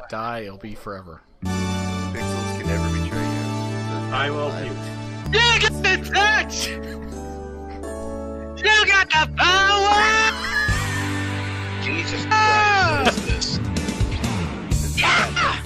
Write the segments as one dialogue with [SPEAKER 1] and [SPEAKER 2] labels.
[SPEAKER 1] die, it'll be forever.
[SPEAKER 2] Pixels can never betray you.
[SPEAKER 3] I will mute.
[SPEAKER 4] You got the touch! You got the power!
[SPEAKER 5] Jesus Christ, what is this?
[SPEAKER 4] Yeah!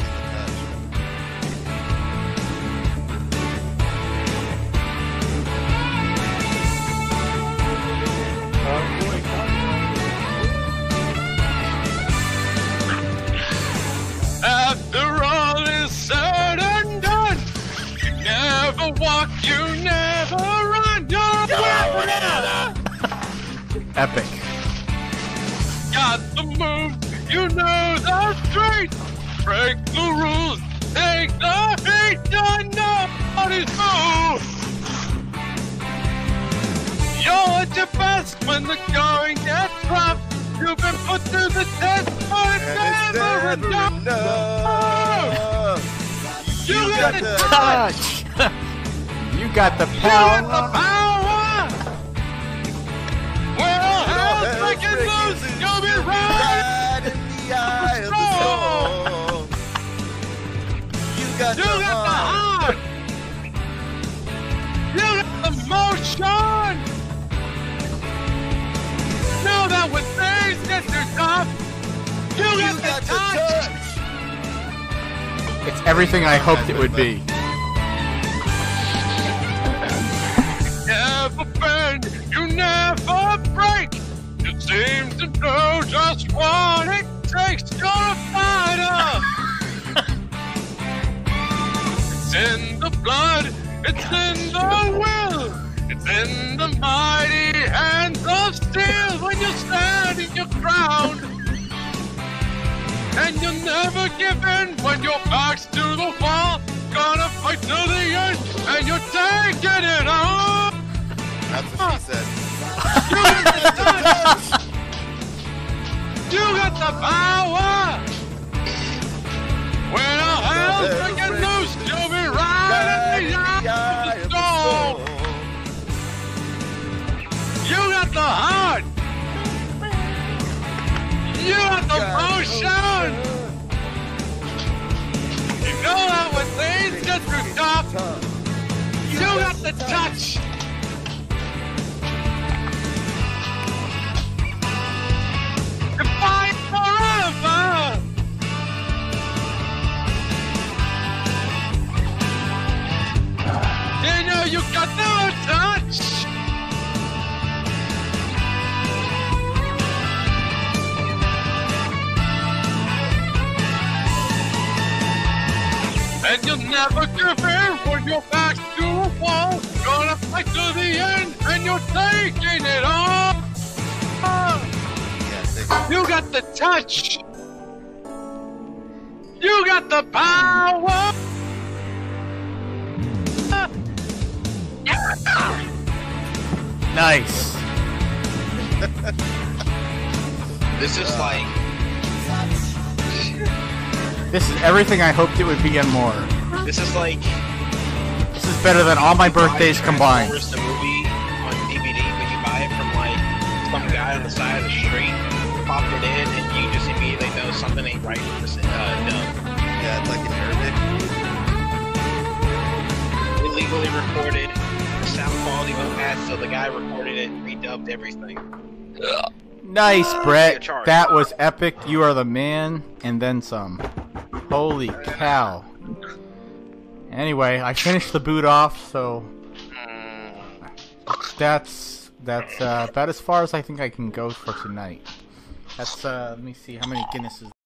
[SPEAKER 4] After all is said and done, you never walk, you never run, you're a
[SPEAKER 1] Epic.
[SPEAKER 4] Got the move, you know the street. Break the rules, take the heat, you're nobody's move. You're at your best when the going gets rough. You've been put to the test, but it's never enough. You got the touch.
[SPEAKER 1] You got the
[SPEAKER 4] You
[SPEAKER 1] power.
[SPEAKER 4] got the power. Well, hell's breaking loose. You'll be right
[SPEAKER 2] in the eye of the storm. You got
[SPEAKER 4] You
[SPEAKER 2] the
[SPEAKER 4] got the
[SPEAKER 2] heart.
[SPEAKER 4] heart. You got the motion. Know that when things get too tough, you got the touch.
[SPEAKER 1] It's everything I hoped it would be.
[SPEAKER 4] Never bend, you never break. You seem to know just what it takes. You're a fighter. It's in the blood, it's in the will, it's in the mighty hands of steel when you stand in your ground. And you'll never give in when your back's to the wall. Gonna fight to the end, and you're taking it on.
[SPEAKER 2] That's what she said.
[SPEAKER 4] You got the touch. You got the power. When all hell's breaking loose, you'll be right in the eye of the storm. You got the heart. You got the motion. You know that when things get too tough, you got the touch. To fight forever. You know you got no touch. And you'll never give in when your back's to a wall. Gonna fight to the end, and you're taking it all. You got the touch. You got the power.
[SPEAKER 1] Nice.
[SPEAKER 5] This is like,
[SPEAKER 1] This is everything I hoped it would be and more.
[SPEAKER 5] this is like
[SPEAKER 1] This is better than all my birthdays combined.
[SPEAKER 5] Transformers, the movie on DVD, but you buy it from like some guy on the side of the street, pop it in, and you just immediately know something ain't right with this dub.
[SPEAKER 2] Yeah, it's like in Arabic.
[SPEAKER 5] Illegally recorded, the sound quality was bad, so the guy recorded it and redubbed everything.
[SPEAKER 1] Nice, Brett.
[SPEAKER 5] charge.
[SPEAKER 1] That was epic. You are the man, and then some. Holy cow. Anyway, I finished the boot off, so that's about as far as I think I can go for tonight. That's let me see how many Guinnesses